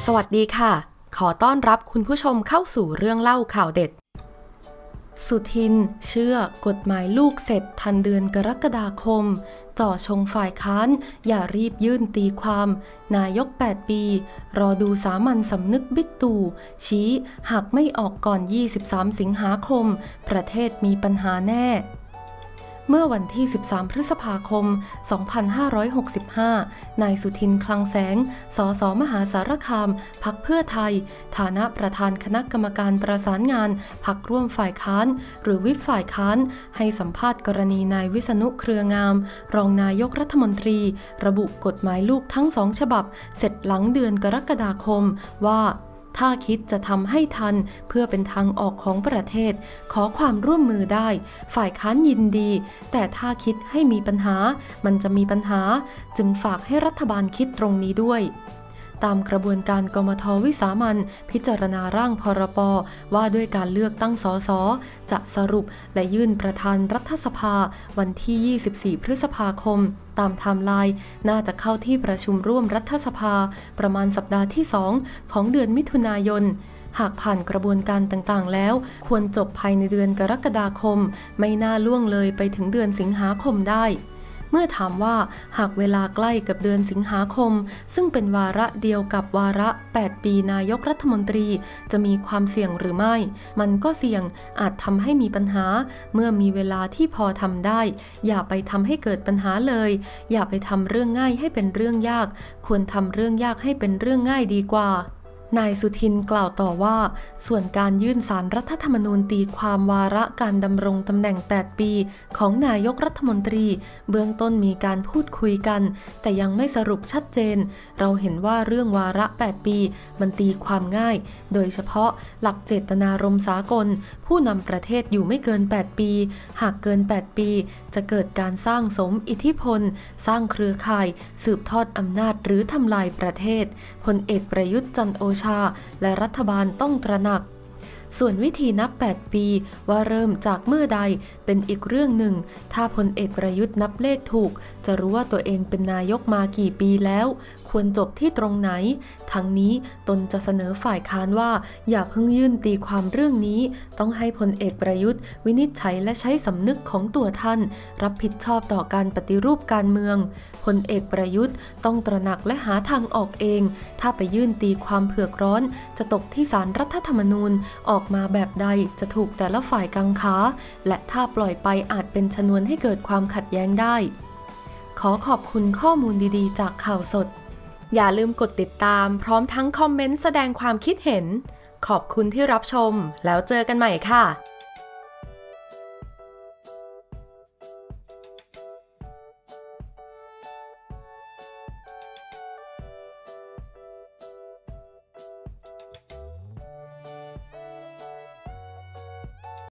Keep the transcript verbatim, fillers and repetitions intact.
สวัสดีค่ะขอต้อนรับคุณผู้ชมเข้าสู่เรื่องเล่าข่าวเด็ดสุทินเชื่อกฎหมายลูกเสร็จทันเดือนกรกฎาคมจ่อชงฝ่ายค้านอย่ารีบยื่นตีความนายกแปดปีรอดูสามัญสำนึกบิ๊กตู่ชี้หากไม่ออกก่อนยี่สิบสามสิงหาคมประเทศมีปัญหาแน่เมื่อวันที่สิบสามพฤษภาคมสองพันห้าร้อยหกสิบห้านายสุทินคลังแสงสสมหาสารคามพรรคเพื่อไทยฐานะประธานคณะกรรมการประสานงานพรรคร่วมฝ่ายค้านหรือวิปฝ่ายค้านให้สัมภาษณ์กรณีนายวิษณุเครืองามรองนายกรัฐมนตรีระบุกฎหมายลูกทั้งสองฉบับเสร็จหลังเดือนกรกฎาคมว่าถ้าคิดจะทำให้ทันเพื่อเป็นทางออกของประเทศขอความร่วมมือได้ฝ่ายค้านยินดีแต่ถ้าคิดให้มีปัญหามันจะมีปัญหาจึงฝากให้รัฐบาลคิดตรงนี้ด้วยตามกระบวนการกมท.วิสามัญพิจารณาร่างพรบ.ว่าด้วยการเลือกตั้งสสจะสรุปและยื่นประธานรัฐสภาวันที่ยี่สิบสี่พฤษภาคมตามไทม์ไลน์น่าจะเข้าที่ประชุมร่วมรัฐสภาประมาณสัปดาห์ที่สองของเดือนมิถุนายนหากผ่านกระบวนการต่างๆแล้วควรจบภายในเดือนกรกฎาคมไม่น่าล่วงเลยไปถึงเดือนสิงหาคมได้เมื่อถามว่าหากเวลาใกล้กับเดือนสิงหาคมซึ่งเป็นวาระเดียวกับวาระแปดปีนายกรัฐมนตรีจะมีความเสี่ยงหรือไม่มันก็เสี่ยงอาจทำให้มีปัญหาเมื่อมีเวลาที่พอทำได้อย่าไปทำให้เกิดปัญหาเลยอย่าไปทำเรื่องง่ายให้เป็นเรื่องยากควรทำเรื่องยากให้เป็นเรื่องง่ายดีกว่านายสุทินกล่าวต่อว่าส่วนการยื่นศาลรัฐธรรมนูญตีความวาระการดำรงตำแหน่งแปดปีของนายกรัฐมนตรีเบื้องต้นมีการพูดคุยกันแต่ยังไม่สรุปชัดเจนเราเห็นว่าเรื่องวาระแปดปีมันตีความง่ายโดยเฉพาะหลักเจตนารมณ์สากลผู้นำประเทศอยู่ไม่เกินแปดปีหากเกินแปดปีจะเกิดการสร้างสมอิทธิพลสร้างเครือข่ายสืบทอดอำนาจหรือทำลายประเทศพลเอกประยุทธ์จันทร์โอชาและรัฐบาลต้องตระหนักส่วนวิธีนับแปดปีว่าเริ่มจากเมื่อใดเป็นอีกเรื่องหนึ่งถ้าพลเอกประยุทธ์นับเลขถูกจะรู้ว่าตัวเองเป็นนายกมากี่ปีแล้วควรจบที่ตรงไหนทั้งนี้ตนจะเสนอฝ่ายค้านว่าอย่าเพิ่งยื่นตีความเรื่องนี้ต้องให้พลเอกประยุทธ์วินิจฉัยและใช้สำนึกของตัวท่านรับผิดชอบต่อการปฏิรูปการเมืองพลเอกประยุทธ์ต้องตระหนักและหาทางออกเองถ้าไปยื่นตีความเผือกร้อนจะตกที่ศาลรัฐธรรมนูญออกมาแบบใดจะถูกแต่ละฝ่ายกังขาและถ้าปล่อยไปอาจเป็นชนวนให้เกิดความขัดแย้งได้ขอขอบคุณข้อมูลดีๆจากข่าวสดอย่าลืมกดติดตามพร้อมทั้งคอมเมนต์แสดงความคิดเห็นขอบคุณที่รับชมแล้วเจอกันใหม่ค่ะ